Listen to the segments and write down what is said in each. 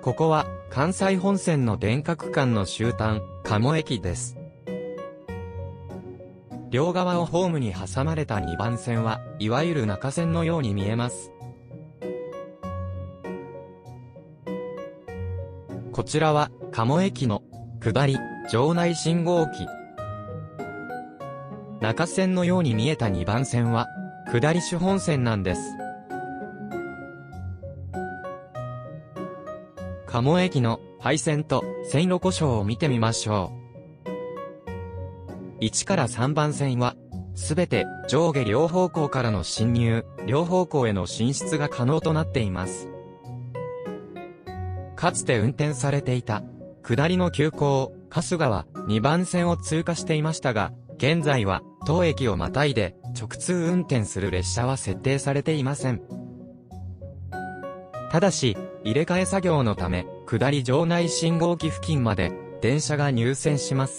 ここは、関西本線の電化区間の終端、鴨駅です。両側をホームに挟まれた2番線は、いわゆる中線のように見えます。こちらは、鴨駅の、下り、場内信号機。中線のように見えた2番線は、下り主本線なんです。鴨駅の廃線と線路故障を見てみましょう。1から3番線は、すべて上下両方向からの進入、両方向への進出が可能となっています。かつて運転されていた、下りの急行、春日は2番線を通過していましたが、現在は当駅をまたいで直通運転する列車は設定されていません。ただし、入れ替え作業のため、下り場内信号機付近まで電車が入線します。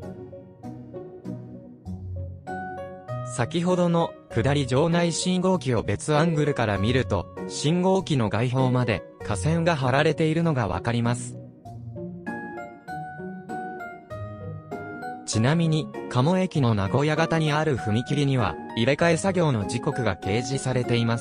先ほどの下り場内信号機を別アングルから見ると、信号機の外方まで架線が張られているのがわかります。ちなみに、鴨駅の名古屋型にある踏切には、入れ替え作業の時刻が掲示されています。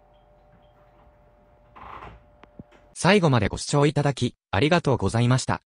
最後までご視聴いただき、ありがとうございました。